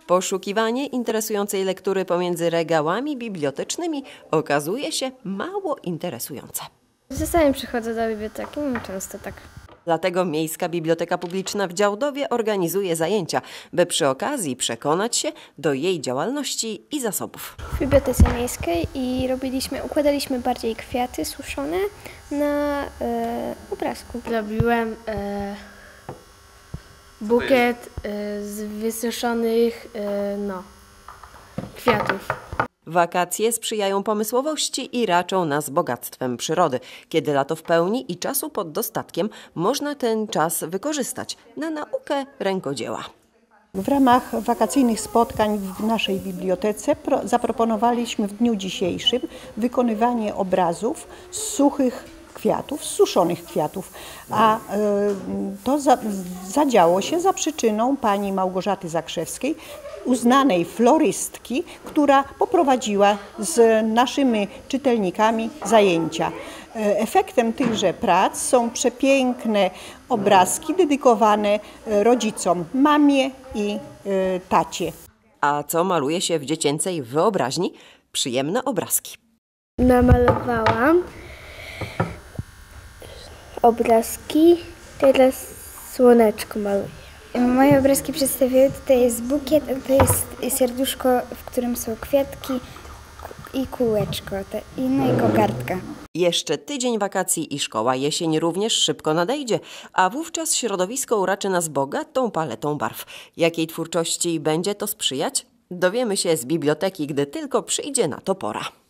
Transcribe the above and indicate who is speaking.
Speaker 1: Poszukiwanie interesującej lektury pomiędzy regałami bibliotecznymi okazuje się mało interesujące.
Speaker 2: Czasami przychodzę do biblioteki, często tak.
Speaker 1: Dlatego Miejska Biblioteka Publiczna w Działdowie organizuje zajęcia, by przy okazji przekonać się do jej działalności i zasobów.
Speaker 3: W Bibliotece Miejskiej i układaliśmy bardziej kwiaty suszone na obrazku.
Speaker 2: Zrobiłem bukiet z wysuszonych kwiatów.
Speaker 1: Wakacje sprzyjają pomysłowości i raczą nas bogactwem przyrody. Kiedy lato w pełni i czasu pod dostatkiem, można ten czas wykorzystać na naukę rękodzieła.
Speaker 4: W ramach wakacyjnych spotkań w naszej bibliotece zaproponowaliśmy w dniu dzisiejszym wykonywanie obrazów z suchych kwiatów, z suszonych kwiatów, a to zadziało się za przyczyną pani Małgorzaty Zakrzewskiej, uznanej florystki, która poprowadziła z naszymi czytelnikami zajęcia. Efektem tychże prac są przepiękne obrazki dedykowane rodzicom, mamie i tacie.
Speaker 1: A co maluje się w dziecięcej wyobraźni? Przyjemne obrazki.
Speaker 3: Namalowałam obrazki, teraz słoneczko maluję. Moje obrazki przedstawiają, tutaj jest bukiet, a to jest serduszko, w którym są kwiatki i kółeczko, i kokardka.
Speaker 1: Jeszcze tydzień wakacji i szkoła jesień również szybko nadejdzie, a wówczas środowisko uraczy nas bogatą paletą barw. Jakiej twórczości będzie to sprzyjać? Dowiemy się z biblioteki, gdy tylko przyjdzie na to pora.